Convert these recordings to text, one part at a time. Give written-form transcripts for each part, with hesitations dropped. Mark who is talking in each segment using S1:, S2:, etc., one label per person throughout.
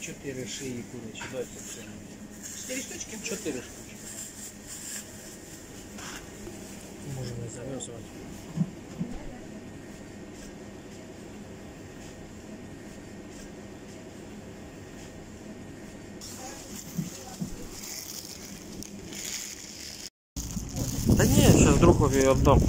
S1: 4 шиї курячі, дайте це.
S2: 4 штучки?
S1: 4 штучки. Можна не зав'язувати. Да не, сейчас другові отдам.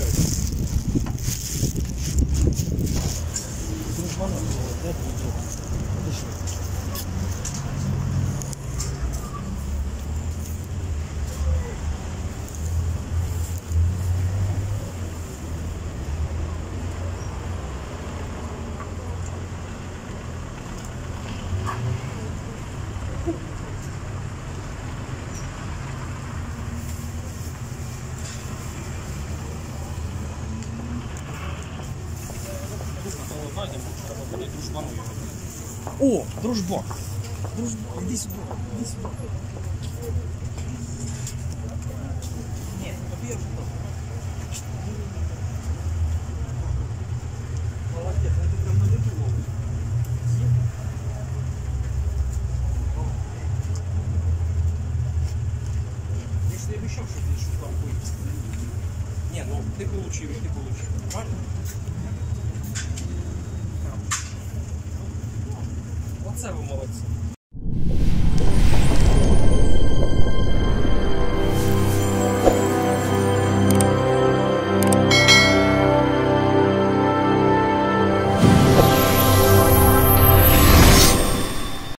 S1: О, дружба! Дружба, иди сюда, иди сюда. Нет, побежу. Молодец, ты прям на лету ловишь. Я же тебе обещал, что ты шутку будет. Не, ну ты получил, правильно? Оце ви молодці.